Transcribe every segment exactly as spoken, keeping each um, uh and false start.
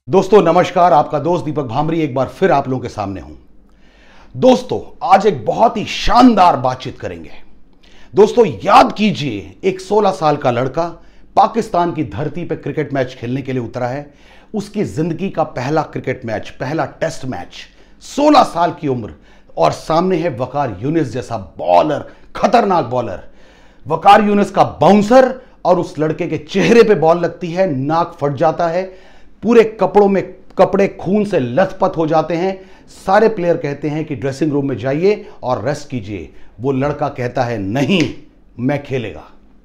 दोस्तों नमस्कार, आपका दोस्त दीपक भामरी एक बार फिर आप लोगों के सामने हूं। दोस्तों आज एक बहुत ही शानदार बातचीत करेंगे। दोस्तों याद कीजिए, एक सोलह साल का लड़का पाकिस्तान की धरती पर क्रिकेट मैच खेलने के लिए उतरा है। उसकी जिंदगी का पहला क्रिकेट मैच, पहला टेस्ट मैच, सोलह साल की उम्र, और सामने है वकार यूनिस जैसा बॉलर, खतरनाक बॉलर। वकार यूनिस का बाउंसर, और उस लड़के के चेहरे पे बॉल लगती है, नाक फट जाता है, पूरे कपड़ों में कपड़े खून से लथपथ हो जाते हैं। सारे प्लेयर कहते हैं कि ड्रेसिंग रूम में जाइए और रेस्ट कीजिए। वो लड़का कहता है नहीं मैं खेलेगा,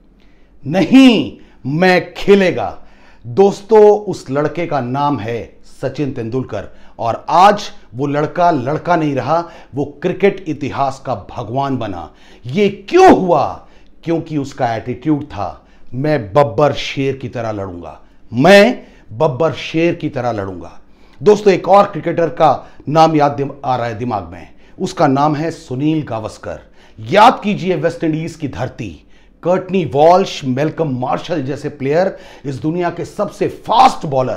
नहीं मैं खेलेगा। दोस्तों उस लड़के का नाम है सचिन तेंदुलकर, और आज वो लड़का लड़का नहीं रहा, वो क्रिकेट इतिहास का भगवान बना। ये क्यों हुआ? क्योंकि उसका एटीट्यूड था, मैं बब्बर शेर की तरह लड़ूंगा, मैं बब्बर शेर की तरह लड़ूंगा। दोस्तों एक और क्रिकेटर का नाम याद आ रहा है दिमाग में, उसका नाम है सुनील गावस्कर। याद कीजिए, वेस्ट इंडीज की धरती, कर्टनी वॉल्श, मेलकम मार्शल जैसे प्लेयर, इस दुनिया के सबसे फास्ट बॉलर,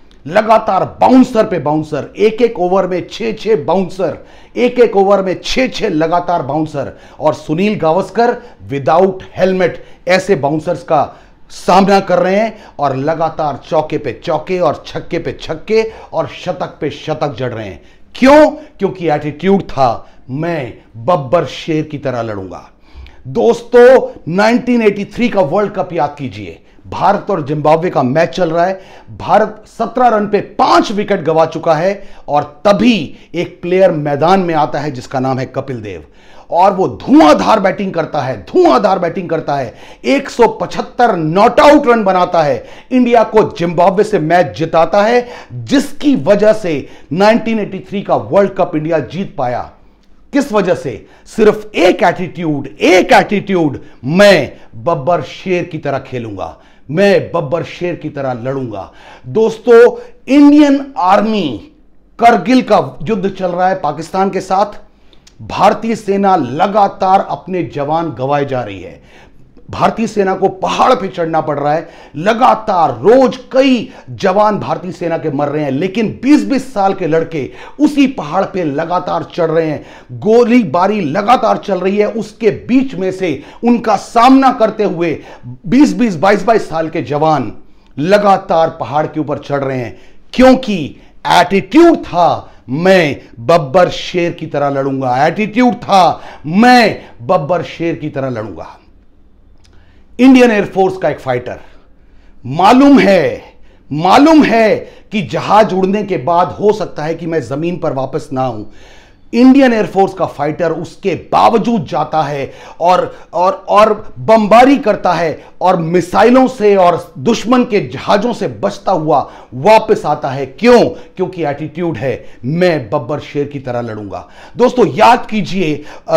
लगातार बाउंसर पे बाउंसर, एक एक ओवर में छह छह बाउंसर, एक एक ओवर में छह छह लगातार बाउंसर। और सुनील गावस्कर विदाउट हेलमेट ऐसे बाउंसर्स का सामना कर रहे हैं और लगातार चौके पे चौके और छक्के पे छक्के और शतक पे शतक जड़ रहे हैं। क्यों? क्योंकि एटीट्यूड था, मैं बब्बर शेर की तरह लड़ूंगा। दोस्तों उन्नीस सौ तिरासी का वर्ल्ड कप याद कीजिए, भारत और जिम्बाब्वे का मैच चल रहा है। भारत सत्रह रन पे पांच विकेट गंवा चुका है, और तभी एक प्लेयर मैदान में आता है जिसका नाम है कपिल देव, और वो धुआंधार बैटिंग करता है, धुआंधार बैटिंग करता है, एक सौ पचहत्तर नॉट आउट रन बनाता है, इंडिया को जिम्बाब्वे से मैच जिताता है, जिसकी वजह से उन्नीस सौ तिरासी का वर्ल्ड कप इंडिया जीत पाया। किस वजह से? सिर्फ एक एटीट्यूड, एक एटीट्यूड, मैं बब्बर शेर की तरह खेलूंगा, मैं बब्बर शेर की तरह लड़ूंगा। दोस्तों इंडियन आर्मी, करगिल का युद्ध चल रहा है पाकिस्तान के साथ, भारतीय सेना लगातार अपने जवान गंवाए जा रही है। भारतीय सेना को पहाड़ पे चढ़ना पड़ रहा है, लगातार रोज कई जवान भारतीय सेना के मर रहे हैं, लेकिन बीस बीस साल के लड़के उसी पहाड़ पे लगातार चढ़ रहे हैं, गोलीबारी लगातार चल रही है। उसके बीच में से उनका सामना करते हुए बीस बीस बाईस बाईस साल के जवान लगातार पहाड़ के ऊपर चढ़ रहे हैं, क्योंकि एटीट्यूड था, मैं बब्बर शेर की तरह लड़ूंगा। एटीट्यूड था, मैं बब्बर शेर की तरह लड़ूंगा। इंडियन एयरफोर्स का एक फाइटर, मालूम है मालूम है कि जहाज उड़ने के बाद हो सकता है कि मैं जमीन पर वापस ना आऊं। इंडियन एयरफोर्स का फाइटर उसके बावजूद जाता है और और और बमबारी करता है, और मिसाइलों से और दुश्मन के जहाजों से बचता हुआ वापस आता है। क्यों? क्योंकि एटीट्यूड है, मैं बब्बर शेर की तरह लड़ूंगा। दोस्तों याद कीजिए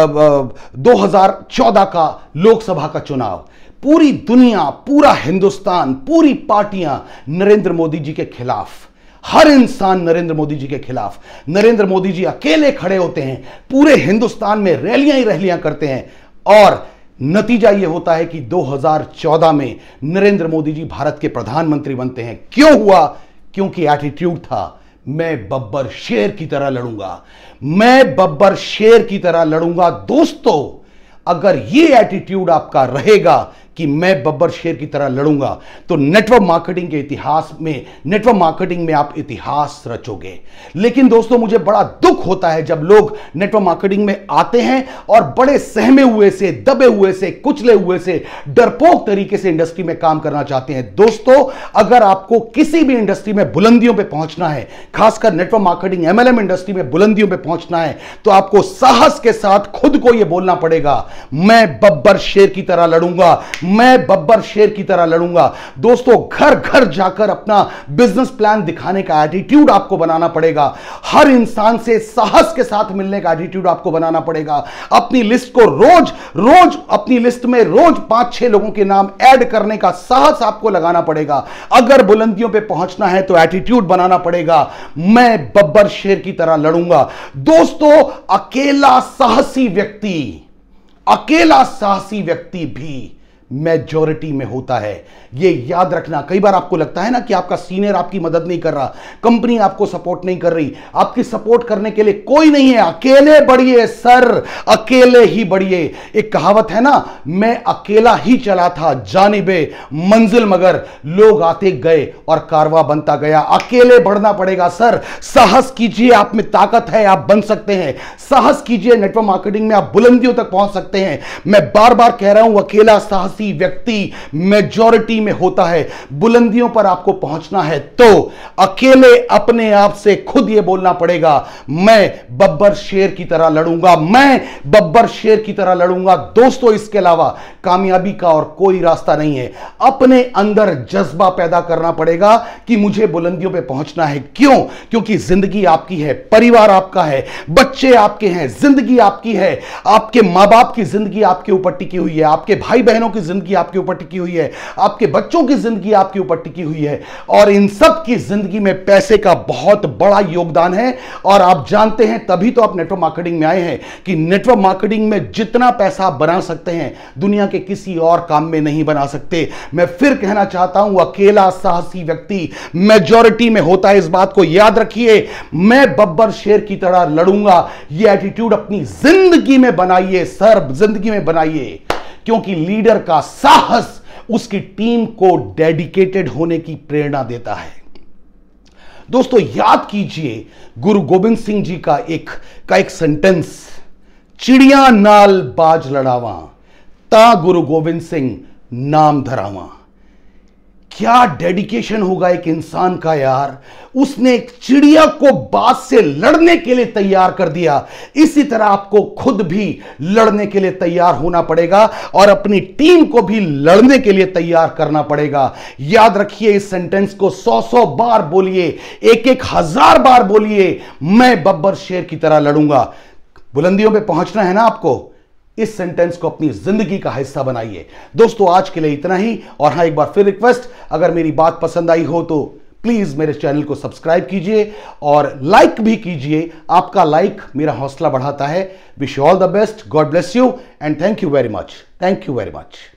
दो हज़ार चौदह का लोकसभा का चुनाव, पूरी दुनिया, पूरा हिंदुस्तान, पूरी पार्टियां नरेंद्र मोदी जी के खिलाफ, हर इंसान नरेंद्र मोदी जी के खिलाफ। नरेंद्र मोदी जी अकेले खड़े होते हैं, पूरे हिंदुस्तान में रैलियां ही रैलियां करते हैं, और नतीजा यह होता है कि दो हज़ार चौदह में नरेंद्र मोदी जी भारत के प्रधानमंत्री बनते हैं। क्यों हुआ? क्योंकि एटीट्यूड था, मैं बब्बर शेर की तरह लड़ूंगा, मैं बब्बर शेर की तरह लड़ूंगा। दोस्तों अगर यह एटीट्यूड आपका रहेगा कि मैं बब्बर शेर की तरह लड़ूंगा, तो नेटवर्क मार्केटिंग के इतिहास में, नेटवर्क मार्केटिंग में आप इतिहास रचोगे। लेकिन दोस्तों मुझे बड़ा दुख होता है जब लोग नेटवर्क मार्केटिंग में आते हैं और बड़े सहमे हुए से, दबे हुए से, कुचले हुए से, डरपोक तरीके से इंडस्ट्री में काम करना चाहते हैं। दोस्तों अगर आपको किसी भी इंडस्ट्री में बुलंदियों पे पहुंचना है, खासकर नेटवर्क मार्केटिंग एमएलएम इंडस्ट्री में बुलंदियों पे पहुंचना है, तो आपको साहस के साथ खुद को यह बोलना पड़ेगा, मैं बब्बर शेर की तरह लड़ूंगा, मैं बब्बर शेर की तरह लड़ूंगा। दोस्तों घर घर जाकर अपना बिजनेस प्लान दिखाने का एटीट्यूड आपको बनाना पड़ेगा, हर इंसान से साहस के साथ मिलने का एटीट्यूड आपको बनाना पड़ेगा, अपनी लिस्ट को रोज रोज अपनी लिस्ट में रोज पांच छह लोगों के नाम ऐड करने का साहस आपको लगाना पड़ेगा। अगर बुलंदियों पे पहुंचना है तो एटीट्यूड बनाना पड़ेगा, मैं बब्बर शेर की तरह लड़ूंगा। दोस्तों अकेला साहसी व्यक्ति, अकेला साहसी व्यक्ति भी मेजॉरिटी में होता है। ये याद रखना। कई बार आपको लगता है ना कि आपका सीनियर आपकी मदद नहीं कर रहा, कंपनी आपको सपोर्ट नहीं कर रही, आपकी सपोर्ट करने के लिए कोई नहीं है, अकेले बढ़िए सर, अकेले ही बढ़िए। एक कहावत है ना, मैं अकेला ही चला था जानिबे मंजिल, मगर लोग आते गए और कारवा बनता गया। अकेले बढ़ना पड़ेगा सर, साहस कीजिए, आप में ताकत है, आप बन सकते हैं। साहस कीजिए, नेटवर्क मार्केटिंग में आप बुलंदियों तक पहुंच सकते हैं। मैं बार बार कह रहा हूं, अकेला साहसी व्यक्ति मेजॉरिटी में होता है। बुलंदियों पर आपको पहुंचना है तो अकेले अपने आप से खुद यह बोलना पड़ेगा, मैं बब्बर शेर की तरह लड़ूंगा, मैं बब्बर शेर की तरह लड़ूंगा। दोस्तों, इसके अलावा कामयाबी का और कोई रास्ता नहीं है। अपने अंदर जज्बा पैदा करना पड़ेगा कि मुझे बुलंदियों पे पहुंचना है। क्यों? क्योंकि जिंदगी आपकी है, परिवार आपका है, बच्चे आपके हैं, जिंदगी आपकी है, आपके मां बाप की जिंदगी आपके ऊपर टिकी हुई है, आपके भाई बहनों की जिंदगी आपके ऊपर टिकी हुई है, आपके बच्चों की जिंदगी आपके ऊपर टिकी हुई है, और इन सब की जिंदगी में पैसे का बहुत बड़ा योगदान है। और आप जानते हैं, तभी तो आप नेटवर्क मार्केटिंग में आए हैं कि नेटवर्क मार्केटिंग में जितना पैसा आप बना सकते हैं दुनिया के किसी और काम में नहीं बना सकते। मैं फिर कहना चाहता हूं, अकेला साहसी व्यक्ति मेजॉरिटी में होता है, इस बात को याद रखिए। मैं बब्बर शेर की तरह लड़ूंगा, यह एटीट्यूड अपनी जिंदगी में बनाइए सर, जिंदगी में बनाइए। क्योंकि लीडर का साहस उसकी टीम को डेडिकेटेड होने की प्रेरणा देता है। दोस्तों, याद कीजिए गुरु गोविंद सिंह जी का एक का एक सेंटेंस, चिड़िया नाल बाज लड़ावा ता गुरु गोविंद सिंह नाम धरावा। क्या डेडिकेशन होगा एक इंसान का यार, उसने एक चिड़िया को बाज से लड़ने के लिए तैयार कर दिया। इसी तरह आपको खुद भी लड़ने के लिए तैयार होना पड़ेगा और अपनी टीम को भी लड़ने के लिए तैयार करना पड़ेगा। याद रखिए, इस सेंटेंस को सौ सौ बार बोलिए, एक एक हजार बार बोलिए, मैं बब्बर शेर की तरह लड़ूंगा। बुलंदियों पे पहुंचना है ना आपको, इस सेंटेंस को अपनी जिंदगी का हिस्सा बनाइए। दोस्तों, आज के लिए इतना ही। और हां, एक बार फिर रिक्वेस्ट, अगर मेरी बात पसंद आई हो तो प्लीज मेरे चैनल को सब्सक्राइब कीजिए और लाइक भी कीजिए। आपका लाइक मेरा हौसला बढ़ाता है। Wish you all the best, god bless you and thank you very much, thank you very much.